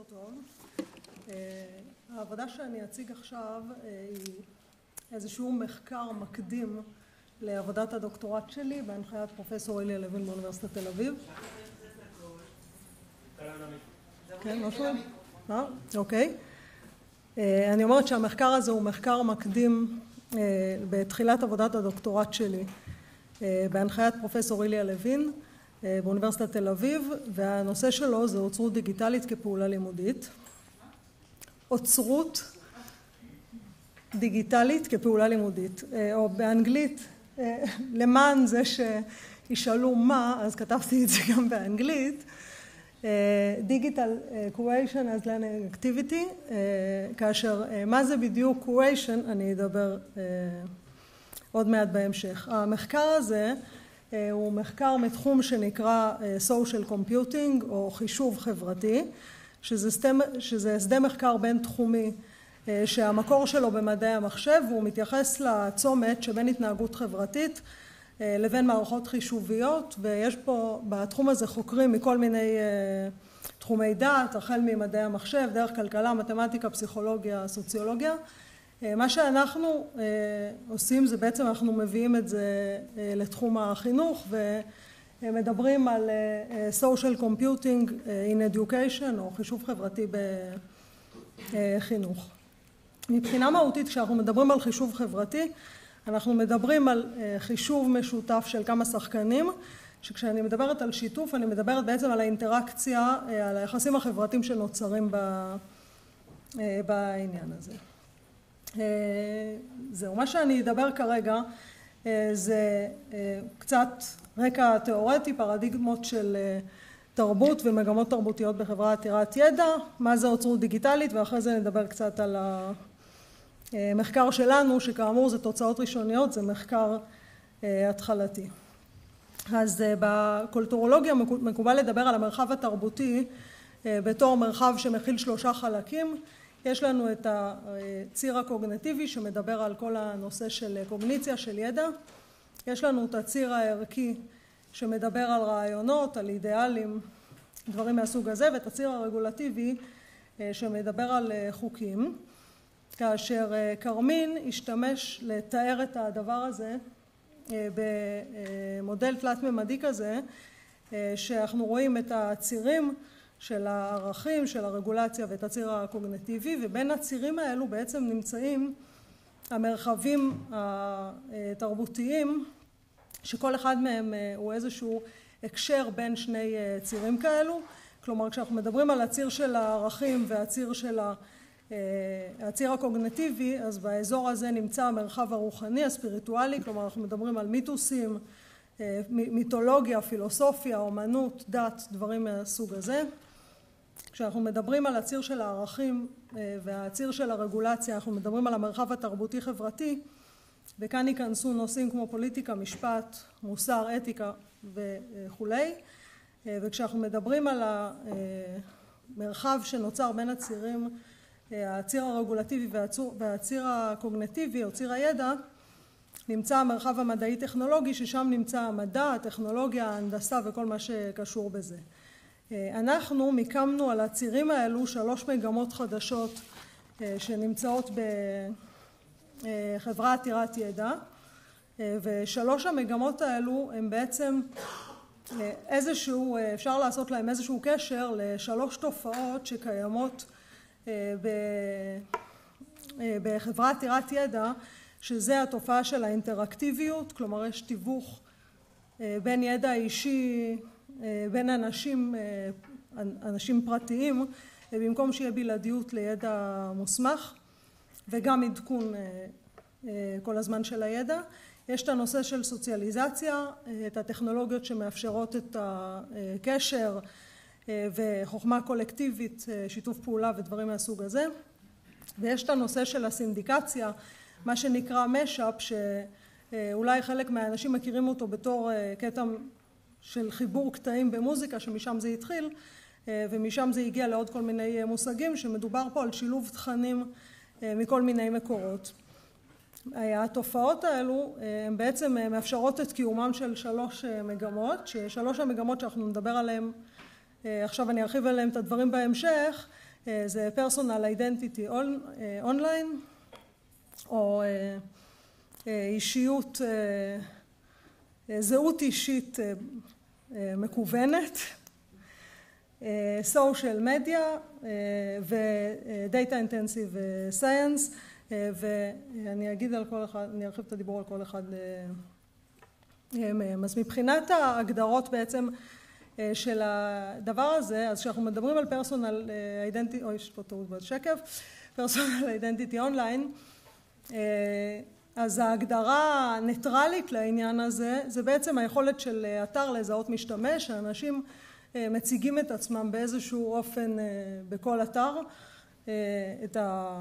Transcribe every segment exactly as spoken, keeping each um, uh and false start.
טוב. העבודה שאני אציג עכשיו היא איזשהו מחקר מקדים לעבודת הדוקטורט שלי בהנחיית פרופסור איליה לוין באוניברסיטת תל אביב. כן, משהו? אה? אוקיי. אני אומרת שהמחקר הזה הוא מחקר מקדים בתחילת עבודת הדוקטורט שלי בהנחיית פרופסור איליה לוין באוניברסיטת תל אביב, והנושא שלו זה אוצרות דיגיטלית כפעולה לימודית. אוצרות דיגיטלית כפעולה לימודית, או באנגלית, למען זה שישאלו מה, אז כתבתי את זה גם באנגלית, Digital Curation as Learning Activity, כאשר מה זה בדיוק Curation, אני אדבר עוד מעט בהמשך. המחקר הזה הוא מחקר מתחום שנקרא Social Computing או חישוב חברתי, שזה, שזה שדה מחקר בין תחומי שהמקור שלו במדעי המחשב, והוא מתייחס לצומת שבין התנהגות חברתית לבין מערכות חישוביות, ויש פה בתחום הזה חוקרים מכל מיני תחומי דעת, החל ממדעי המחשב, דרך כלכלה, מתמטיקה, פסיכולוגיה, סוציולוגיה. מה שאנחנו עושים זה בעצם אנחנו מביאים את זה לתחום החינוך ומדברים על social computing in education או חישוב חברתי בחינוך. מבחינה מהותית כשאנחנו מדברים על חישוב חברתי אנחנו מדברים על חישוב משותף של כמה שחקנים, שכשאני מדברת על שיתוף אני מדברת בעצם על האינטראקציה, על היחסים החברתיים שנוצרים בעניין הזה. זהו, מה שאני אדבר כרגע זה קצת רקע תיאורטי, פרדיגמות של תרבות ומגמות תרבותיות בחברה עתירת ידע, מה זה אוצרות דיגיטלית, ואחרי זה נדבר קצת על המחקר שלנו, שכאמור זה תוצאות ראשוניות, זה מחקר התחלתי. אז בקולטורולוגיה מקובל לדבר על המרחב התרבותי בתור מרחב שמכיל שלושה חלקים. יש לנו את הציר הקוגניטיבי שמדבר על כל הנושא של קוגניציה, של ידע. יש לנו את הציר הערכי שמדבר על רעיונות, על אידיאלים, דברים מהסוג הזה, ואת הציר הרגולטיבי שמדבר על חוקים. כאשר קרמין השתמש לתאר את הדבר הזה במודל תלת-ממדי כזה, שאנחנו רואים את הצירים של הערכים, של הרגולציה ואת הציר הקוגניטיבי, ובין הצירים האלו בעצם נמצאים המרחבים התרבותיים, שכל אחד מהם הוא איזשהו הקשר בין שני צירים כאלו. כלומר, כשאנחנו מדברים על הציר של הערכים והציר של הציר הקוגניטיבי, אז באזור הזה נמצא המרחב הרוחני, הספיריטואלי, כלומר אנחנו מדברים על מיתוסים, מיתולוגיה, פילוסופיה, אומנות, דת, דברים מהסוג הזה. כשאנחנו מדברים על הציר של הערכים והציר של הרגולציה, אנחנו מדברים על המרחב התרבותי-חברתי, וכאן ייכנסו נושאים כמו פוליטיקה, משפט, מוסר, אתיקה וכולי. וכשאנחנו מדברים על המרחב שנוצר בין הצירים, הציר הרגולטיבי והציר הקוגניטיבי או ציר הידע, נמצא המרחב המדעי-טכנולוגי, ששם נמצא המדע, הטכנולוגיה, ההנדסה וכל מה שקשור בזה. אנחנו מיקמנו על הצירים האלו שלוש מגמות חדשות שנמצאות בחברה עתירת ידע, ושלוש המגמות האלו הם בעצם איזשהו, אפשר לעשות להם איזשהו קשר לשלוש תופעות שקיימות בחברה עתירת ידע, שזה התופעה של האינטראקטיביות, כלומר יש תיווך בין ידע אישי, בין אנשים, אנשים פרטיים, במקום שיהיה בלעדיות לידע מוסמך, וגם עדכון כל הזמן של הידע. יש את הנושא של סוציאליזציה, את הטכנולוגיות שמאפשרות את הקשר וחוכמה קולקטיבית, שיתוף פעולה ודברים מהסוג הזה. ויש את הנושא של הסינדיקציה, מה שנקרא משאפ, שאולי חלק מהאנשים מכירים אותו בתור קטע של חיבור קטעים במוזיקה, שמשם זה התחיל, ומשם זה הגיע לעוד כל מיני מושגים, שמדובר פה על שילוב תכנים מכל מיני מקורות. התופעות האלו הן בעצם מאפשרות את קיומם של שלוש מגמות, ששלוש המגמות שאנחנו נדבר עליהן, עכשיו אני ארחיב עליהן את הדברים בהמשך, זה Personal Identity Online, או אישיות, זהות אישית מקוונת, Social Media ו-Data Intensive Science, ואני אגיד על כל אחד, אני ארחיב את הדיבור על כל אחד מהם. אז מבחינת ההגדרות בעצם של הדבר הזה, אז כשאנחנו מדברים על Personal Identity, אוי, יש פה טעות בשקף, Personal Identity Online, אז ההגדרה הניטרלית לעניין הזה, זה בעצם היכולת של אתר לזהות משתמש, שאנשים מציגים את עצמם באיזשהו אופן בכל אתר, את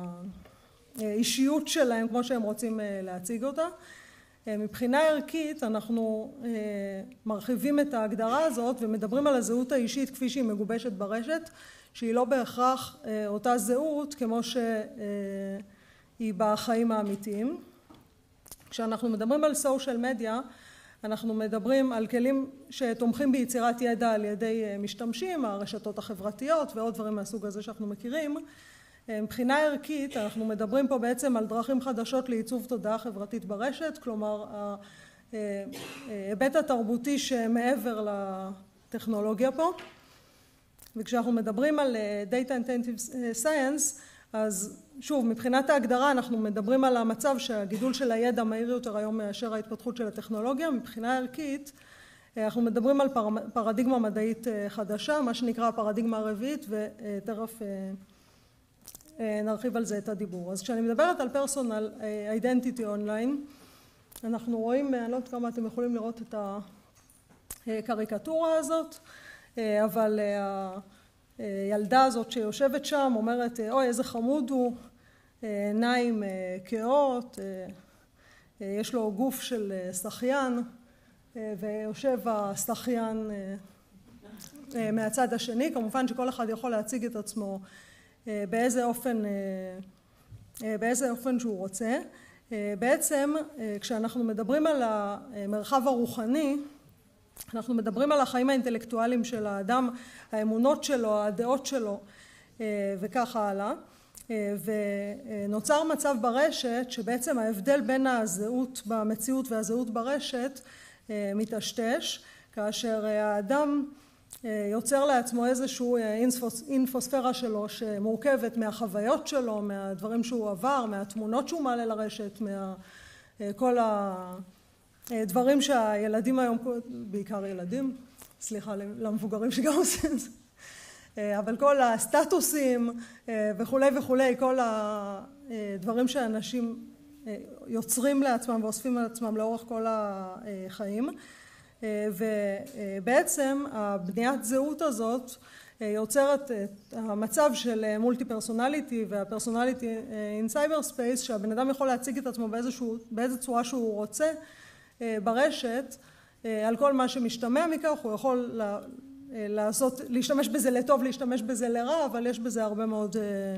האישיות שלהם כמו שהם רוצים להציג אותה. מבחינה ערכית אנחנו מרחיבים את ההגדרה הזאת ומדברים על הזהות האישית כפי שהיא מגובשת ברשת, שהיא לא בהכרח אותה זהות כמו שהיא בחיים האמיתיים. כשאנחנו מדברים על סושיאל מדיה, אנחנו מדברים על כלים שתומכים ביצירת ידע על ידי משתמשים, הרשתות החברתיות ועוד דברים מהסוג הזה שאנחנו מכירים. מבחינה ערכית אנחנו מדברים פה בעצם על דרכים חדשות לעיצוב תודעה חברתית ברשת, כלומר ההיבט התרבותי שמעבר לטכנולוגיה פה. וכשאנחנו מדברים על Data Intensive Science, אז שוב, מבחינת ההגדרה אנחנו מדברים על המצב שהגידול של הידע מהיר יותר היום מאשר ההתפתחות של הטכנולוגיה. מבחינה ערכית אנחנו מדברים על פרדיגמה מדעית חדשה, מה שנקרא הפרדיגמה הרביעית, ותכף נרחיב על זה את הדיבור. אז כשאני מדברת על Personal Identity Online, אנחנו רואים, אני לא יודעת כמה אתם יכולים לראות את הקריקטורה הזאת, אבל הילדה הזאת שיושבת שם אומרת, אוי איזה חמוד הוא, עיניים כאות, יש לו גוף של שחיין, ויושב השחיין מהצד השני. כמובן שכל אחד יכול להציג את עצמו באיזה אופן, באיזה אופן שהוא רוצה. בעצם כשאנחנו מדברים על המרחב הרוחני, אנחנו מדברים על החיים האינטלקטואליים של האדם, האמונות שלו, הדעות שלו וככה הלאה. ונוצר מצב ברשת שבעצם ההבדל בין הזהות במציאות והזהות ברשת מטשטש, כאשר האדם יוצר לעצמו איזשהו אינפוספירה שלו שמורכבת מהחוויות שלו, מהדברים שהוא עבר, מהתמונות שהוא מעלה לרשת, מכל הדברים שהילדים היום, בעיקר ילדים, סליחה למבוגרים שגם עושים את זה, אבל כל הסטטוסים וכולי וכולי, כל הדברים שאנשים יוצרים לעצמם ואוספים לעצמם לאורך כל החיים. ובעצם הבניית זהות הזאת יוצרת את המצב של מולטי פרסונליטי והפרסונליטי אין סייבר ספייס, שהבן אדם יכול להציג את עצמו באיזשהו, באיזו צורה שהוא רוצה ברשת, על כל מה שמשתמע מכך. הוא יכול לעשות, להשתמש בזה לטוב, להשתמש בזה לרע, אבל יש בזה הרבה מאוד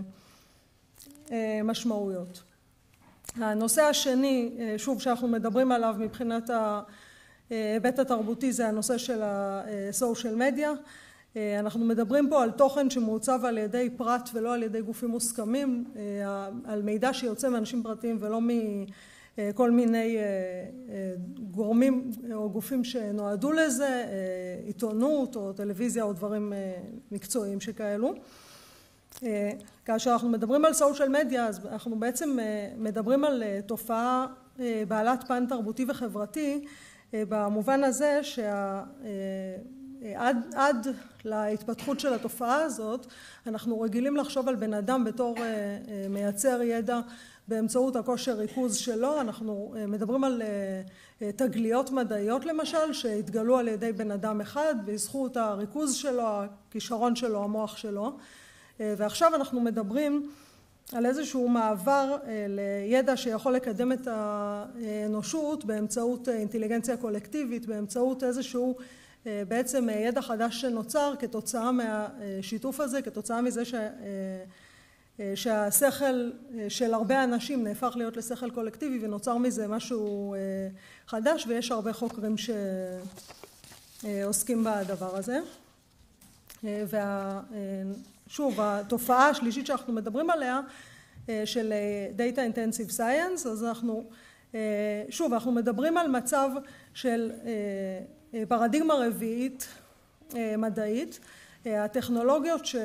משמעויות. הנושא השני, שוב, שאנחנו מדברים עליו מבחינת ההיבט התרבותי, זה הנושא של הסושיאל מדיה. אנחנו מדברים פה על תוכן שמעוצב על ידי פרט ולא על ידי גופים מוסכמים, על מידע שיוצא מאנשים פרטיים ולא מכל מיני גורמים או גופים שנועדו לזה, עיתונות או טלוויזיה או דברים מקצועיים שכאלו. כאשר אנחנו מדברים על סושיאל מדיה, אז אנחנו בעצם מדברים על תופעה בעלת פן תרבותי וחברתי, במובן הזה שעד עד להתפתחות של התופעה הזאת, אנחנו רגילים לחשוב על בן אדם בתור מייצר ידע באמצעות הכושר ריכוז שלו. אנחנו מדברים על תגליות מדעיות למשל, שהתגלו על ידי בן אדם אחד, בזכות הריכוז שלו, הכישרון שלו, המוח שלו. ועכשיו אנחנו מדברים על איזשהו מעבר לידע שיכול לקדם את האנושות באמצעות אינטליגנציה קולקטיבית, באמצעות איזשהו בעצם ידע חדש שנוצר כתוצאה מהשיתוף הזה, כתוצאה מזה ש... שהשכל של הרבה אנשים נהפך להיות לשכל קולקטיבי ונוצר מזה משהו חדש, ויש הרבה חוקרים שעוסקים בדבר הזה. שוב, התופעה השלישית שאנחנו מדברים עליה, של Data Intensive Science, אז אנחנו, שוב, אנחנו מדברים על מצב של פרדיגמה רביעית מדעית. הטכנולוגיות ש,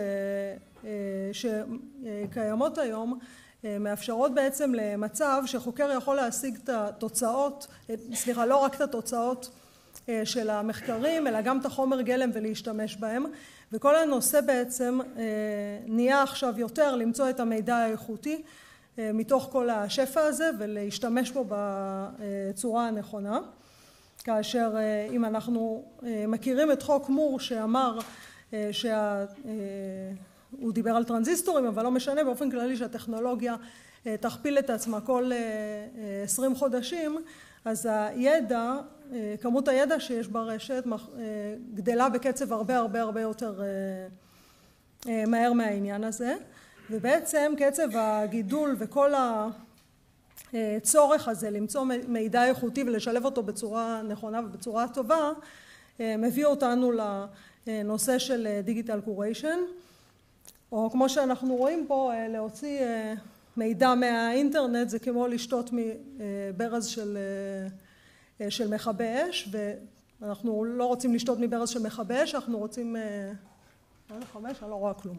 שקיימות היום מאפשרות בעצם למצב שחוקר יכול להשיג את התוצאות, סליחה, לא רק את התוצאות של המחקרים, אלא גם את החומר גלם ולהשתמש בהם, וכל הנושא בעצם נהיה עכשיו יותר למצוא את המידע האיכותי מתוך כל השפע הזה ולהשתמש בו בצורה הנכונה. כאשר אם אנחנו מכירים את חוק מור שאמר שה... הוא דיבר על טרנזיסטורים, אבל לא משנה, באופן כללי שהטכנולוגיה תכפיל את עצמה כל עשרים חודשים, אז הידע, כמות הידע שיש ברשת גדלה בקצב הרבה הרבה הרבה יותר מהר מהעניין הזה, ובעצם קצב הגידול וכל הצורך הזה למצוא מידע איכותי ולשלב אותו בצורה נכונה ובצורה טובה, מביא אותנו לנושא של דיגיטל קוריישן, או כמו שאנחנו רואים פה, להוציא מידע מהאינטרנט זה כמו לשתות מברז של, של מכבי אש, ואנחנו לא רוצים לשתות מברז של מכבי אש, אנחנו רוצים... חמש, אני לא רואה כלום.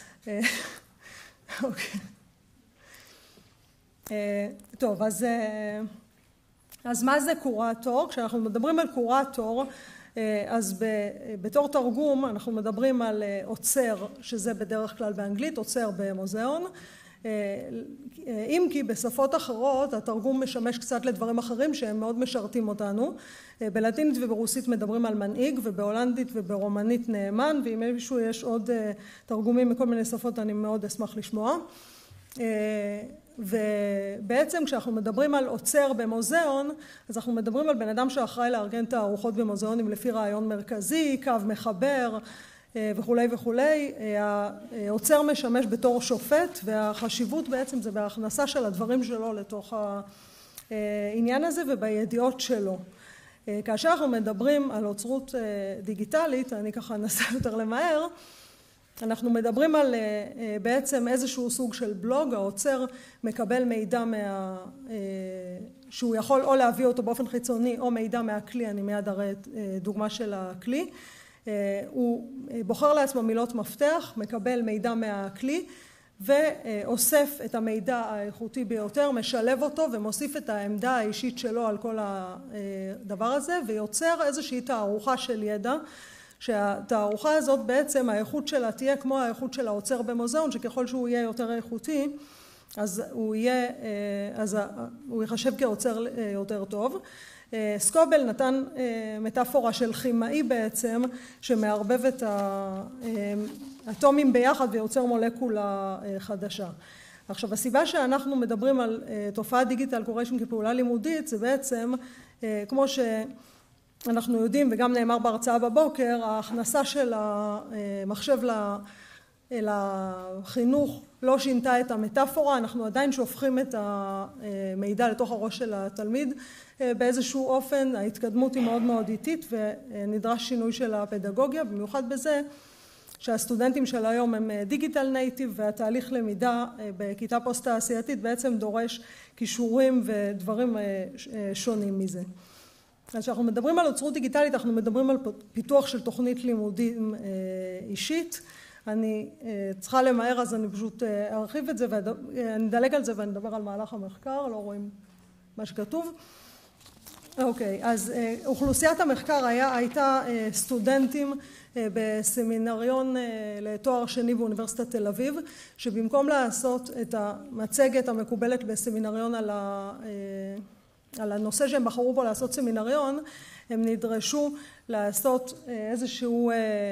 אוקיי. טוב, אז, אז מה זה קורטור? כשאנחנו מדברים על קורטור, אז בתור תרגום אנחנו מדברים על עוצר, שזה בדרך כלל באנגלית, עוצר במוזיאון, אם כי בשפות אחרות התרגום משמש קצת לדברים אחרים שהם מאוד משרתים אותנו. בלטינית וברוסית מדברים על מנהיג, ובהולנדית וברומנית נאמן, ואם מישהו יש עוד תרגומים מכל מיני שפות אני מאוד אשמח לשמוע. ובעצם כשאנחנו מדברים על עוצר במוזיאון, אז אנחנו מדברים על בן אדם שאחראי לארגן את הארוחות במוזיאונים לפי רעיון מרכזי, קו מחבר וכולי וכולי. העוצר משמש בתור שופט, והחשיבות בעצם זה בהכנסה של הדברים שלו לתוך העניין הזה ובידיעות שלו. כאשר אנחנו מדברים על אוצרות דיגיטלית, אני ככה אנסה יותר למהר, אנחנו מדברים על בעצם איזשהו סוג של בלוג, העוצר מקבל מידע מה... שהוא יכול או להביא אותו באופן חיצוני או מידע מהכלי, אני מיד אראה דוגמה של הכלי. הוא בוחר לעצמו מילות מפתח, מקבל מידע מהכלי ואוסף את המידע האיכותי ביותר, משלב אותו ומוסיף את העמדה האישית שלו על כל הדבר הזה ויוצר איזושהי תערוכה של ידע, שהתערוכה הזאת בעצם האיכות שלה תהיה כמו האיכות של העוצר במוזיאון, שככל שהוא יהיה יותר איכותי אז הוא יהיה, אז הוא יחשב כעוצר יותר טוב. סקובל נתן מטאפורה של כימאי בעצם שמערבב את האטומים ביחד ויוצר מולקולה חדשה. עכשיו הסיבה שאנחנו מדברים על תופעת דיגיטל קוריישן כפעולה לימודית זה בעצם כמו שאנחנו יודעים וגם נאמר בהרצאה בבוקר, ההכנסה של המחשב לחינוך לא שינתה את המטאפורה, אנחנו עדיין שופכים את המידע לתוך הראש של התלמיד באיזשהו אופן, ההתקדמות היא מאוד מאוד איטית ונדרש שינוי של הפדגוגיה, במיוחד בזה שהסטודנטים של היום הם דיגיטל נייטיב והתהליך למידה בכיתה פוסט תעשייתית בעצם דורש כישורים ודברים שונים מזה. אז כשאנחנו מדברים על אוצרות דיגיטלית אנחנו מדברים על פיתוח של תוכנית לימודים אישית, אני צריכה למהר אז אני פשוט ארחיב את זה ואני אדלג על זה ואני אדבר על מהלך המחקר, לא רואים מה שכתוב. אוקיי, אז אוכלוסיית המחקר היה, הייתה סטודנטים בסמינריון לתואר שני באוניברסיטת תל אביב, שבמקום לעשות את המצגת המקובלת בסמינריון על, ה, על הנושא שהם בחרו בו לעשות סמינריון, הם נדרשו לעשות איזשהו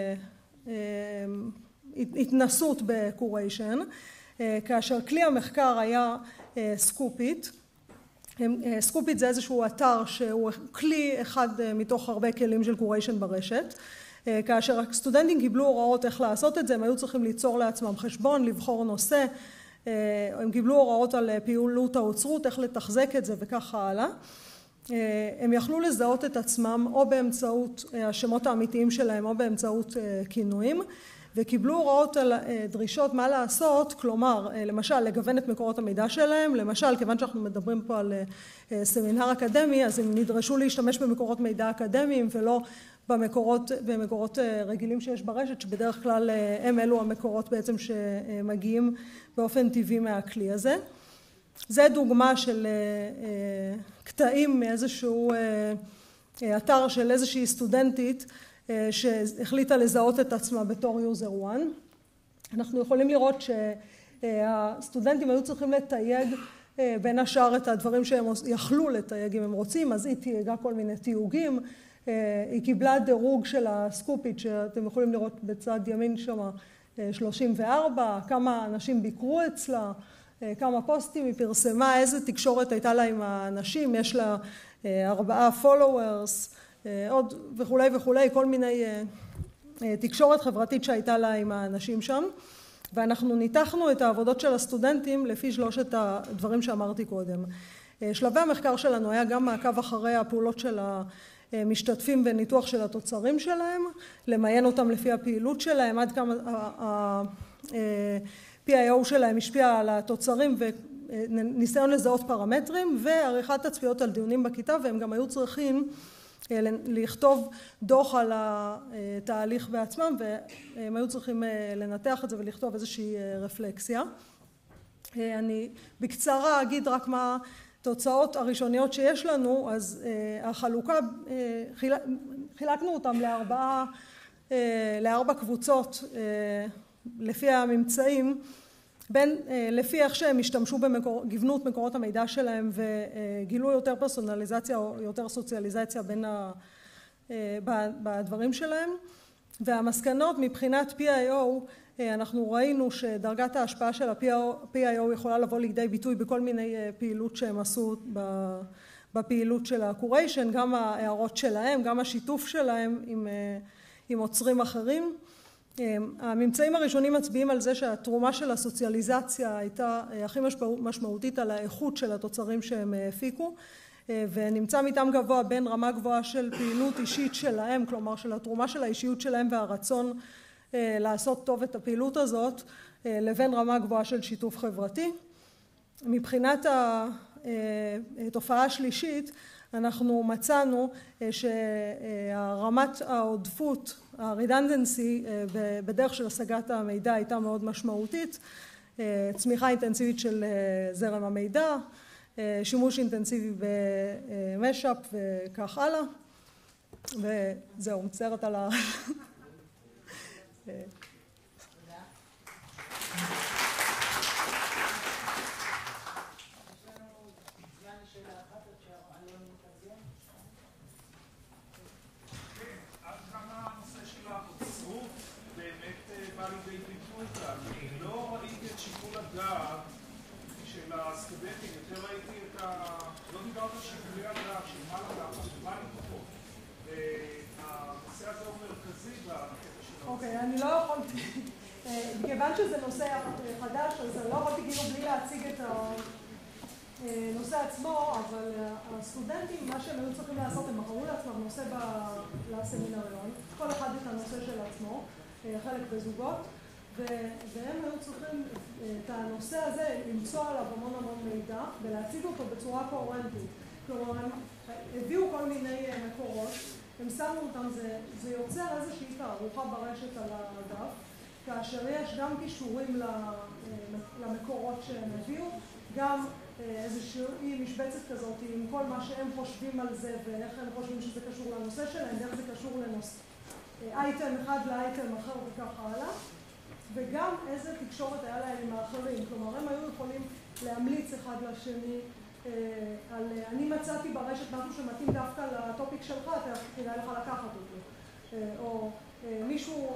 התנסות בקוריישן, כאשר כלי המחקר היה סקופית. סקופית זה איזשהו אתר שהוא כלי אחד מתוך הרבה כלים של קוריישן ברשת. כאשר הסטודנטים קיבלו הוראות איך לעשות את זה, הם היו צריכים ליצור לעצמם חשבון, לבחור נושא, הם קיבלו הוראות על פעילות האוצרות, איך לתחזק את זה וככה הלאה. הם יכלו לזהות את עצמם או באמצעות השמות האמיתיים שלהם או באמצעות כינויים, וקיבלו הוראות על דרישות מה לעשות, כלומר, למשל, לגוון את מקורות המידע שלהם, למשל, כיוון שאנחנו מדברים פה על סמינר אקדמי, אז הם נדרשו להשתמש במקורות מידע אקדמיים ולא במקורות, במקורות רגילים שיש ברשת, שבדרך כלל הם אלו המקורות בעצם שמגיעים באופן טבעי מהכלי הזה. זה דוגמה של קטעים מאיזשהו אתר של איזושהי סטודנטית שהחליטה לזהות את עצמה בתור יוזר אחת. אנחנו יכולים לראות שהסטודנטים היו צריכים לתייג בין השאר את הדברים שהם יכלו לתייג אם הם רוצים, אז היא תייגה כל מיני תיוגים, היא קיבלה דירוג של הסקופית שאתם יכולים לראות בצד ימין שם שלושים וארבע, כמה אנשים ביקרו אצלה, כמה פוסטים היא פרסמה, איזה תקשורת הייתה לה עם האנשים, יש לה ארבעה followers, עוד וכולי וכולי, כל מיני תקשורת חברתית שהייתה לה עם האנשים שם, ואנחנו ניתחנו את העבודות של הסטודנטים לפי שלושת הדברים שאמרתי קודם. שלבי המחקר שלנו היה גם מעקב אחרי הפעולות של המשתתפים וניתוח של התוצרים שלהם, למיין אותם לפי הפעילות שלהם, עד כמה ה-פי איי או שלהם השפיע על התוצרים וניסיון לזהות פרמטרים, ועריכת תצפיות על דיונים בכיתה, והם גם היו צריכים לכתוב דוח על התהליך בעצמם, והם היו צריכים לנתח את זה ולכתוב איזושהי רפלקסיה. אני בקצרה אגיד רק מה התוצאות הראשוניות שיש לנו, אז החלוקה, חילקנו אותם לארבעה, לארבע קבוצות לפי הממצאים, בין, לפי איך שהם השתמשו בגוונות מקורות המידע שלהם וגילו יותר פרסונליזציה או יותר סוציאליזציה בין ה, בדברים שלהם. והמסקנות מבחינת פי איי או, אנחנו ראינו שדרגת ההשפעה של ה-פי איי או יכולה לבוא לידי ביטוי בכל מיני פעילות שהם עשו בפעילות של הקוריישן, גם ההערות שלהם, גם השיתוף שלהם עם, עם עוצרים אחרים. הממצאים הראשונים מצביעים על זה שהתרומה של הסוציאליזציה הייתה הכי משמעותית על האיכות של התוצרים שהם הפיקו, ונמצא מיתם גבוה בין רמה גבוהה של פעילות אישית שלהם, כלומר של התרומה של האישיות שלהם והרצון לעשות טוב את הפעילות הזאת, לבין רמה גבוהה של שיתוף חברתי. מבחינת התופעה השלישית, אנחנו מצאנו שהרמת העודפות, הרדנדנסי בדרך של השגת המידע הייתה מאוד משמעותית, צמיחה אינטנסיבית של זרם המידע, שימוש אינטנסיבי במשאפ וכך הלאה, וזהו, מצטערת על ה... אוקיי, אני לא יכולתי, מכיוון שזה נושא חדש, אז אני לא יכולתי כאילו בלי להציג את הנושא עצמו, אבל הסטודנטים, מה שהם היו צריכים לעשות, הם בחרו לעצמם נושא לסמינריון, כל אחד את הנושא של עצמו, חלק בזוגות, והם היו צריכים את הנושא הזה למצוא עליו המון המון מידע ולהציג אותו בצורה קוהרנטית. כלומר, הם הביאו כל מיני מקורות, הם שמו אותם, זה, זה יוצר איזושהי תערוכה ברשת על הדף, כאשר יש גם קישורים למקורות שהם הביאו, גם איזושהי משבצת כזאת עם כל מה שהם חושבים על זה ואיך הם חושבים שזה קשור לנושא שלהם, ואיך זה קשור לנושא, אייטם אחד לאייטם אחר וכך הלאה, וגם איזה תקשורת היה להם עם האחרים, כלומר הם היו יכולים להמליץ אחד לשני, על, אני מצאתי ברשת משהו שמתאים דווקא לטופיק שלך, אתה כדאי לך לקחת אותו. או מישהו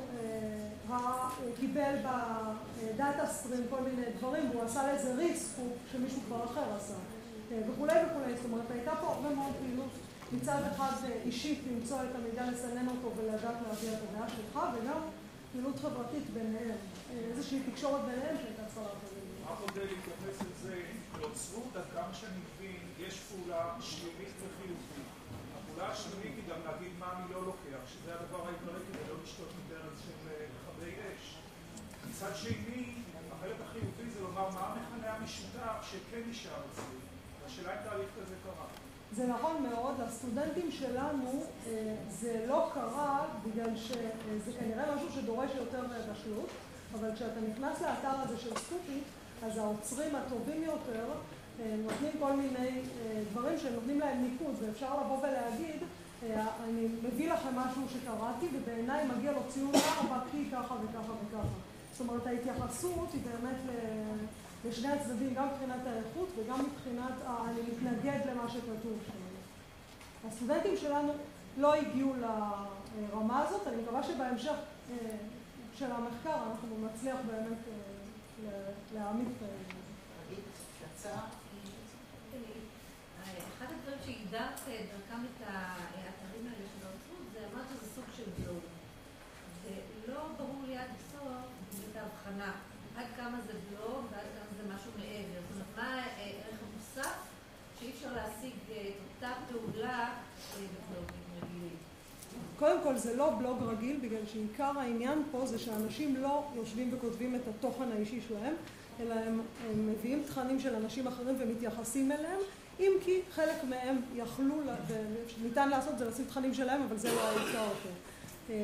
קיבל בדאטה סטרים כל מיני דברים, והוא עשה לאיזה ריסק שמישהו כבר אחר עשה. וכולי וכולי, זאת אומרת, הייתה פה הרבה מאוד פעילות מצד אחד אישית למצוא את המידע, לסנן אותו ולדעת להביא את הדעה שלך, וגם פעילות חברתית ביניהם, איזושהי תקשורת ביניהם שהייתה צרה חברים. המודל להתייחס לזה, יוצרות עד כמה שאני מבין, יש פעולה שלילית וחיובית. הפעולה השלילית היא גם להגיד מה אני לא לוקח, שזה הדבר העיקרי כדי לא לשתות מברז של כוכבי אש. מצד שני, החלק החיובי זה לומר מה המכנה המשותף שכן נשאר אצלי. השאלה אם תהליך כזה קרה. זה נכון מאוד, לסטודנטים שלנו זה לא קרה בגלל שזה כנראה משהו שדורש יותר בשלות, אבל כשאתה נכנס לאתר הזה של סקופי, אז האוצרים הטובים יותר נותנים כל מיני דברים שנותנים להם ניקוד, ואפשר לבוא ולהגיד, אני מביא לכם משהו שקראתי, ובעיניי מגיע לו ציון ארבע כי ככה וככה וככה. זאת אומרת, ההתייחסות היא באמת לשני הצדדים, גם מבחינת האיכות וגם מבחינת, אני מתנגד למה שכתוב שם. הסטודנטים שלנו לא הגיעו לרמה הזאת, אני מקווה שבהמשך של המחקר אנחנו נצליח באמת להעמיד כאלה. קצר. אחד הדברים שהגדרת דרכם את האתרים האלה של האוצרות, זה אמרת שזה סוג של בלוג. ולא ברור לי עד בסוף את ההבחנה, עד כמה זה בלוג ועד כמה זה משהו מעבר. זאת אומרת, מה הערך המוסף שאי אפשר להשיג את אותה פעולה בבלוגים רגילים? קודם כל זה לא בלוג רגיל, בגלל שעיקר העניין פה זה שאנשים לא יושבים וכותבים את התוכן האישי שלהם, אלא הם, הם מביאים תכנים של אנשים אחרים ומתייחסים אליהם, אם כי חלק מהם יכלו, וניתן לעשות זה לשים תכנים שלהם, אבל זה לא העיקר אותו.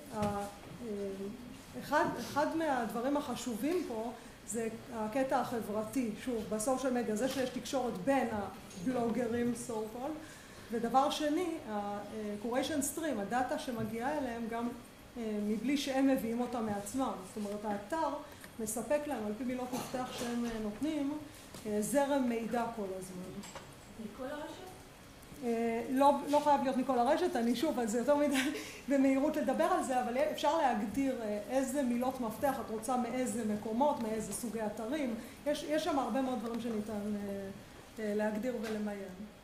אחד, אחד מהדברים החשובים פה זה הקטע החברתי, שוב, בסושיאל מדיה, זה שיש תקשורת בין הבלוגרים, so called, ודבר שני, ה-curation stream, הדאטה שמגיעה אליהם גם מבלי שהם מביאים אותה מעצמם. זאת אומרת, האתר מספק להם, על פי מילות מפתח שהם נותנים, זרם מידע כל הזמן. מכל הרשת? לא, לא חייב להיות מכל הרשת, אני שוב, אז זה יותר מדי במהירות לדבר על זה, אבל אפשר להגדיר איזה מילות מפתח את רוצה מאיזה מקומות, מאיזה סוגי אתרים. יש, יש שם הרבה מאוד דברים שניתן להגדיר ולמיין.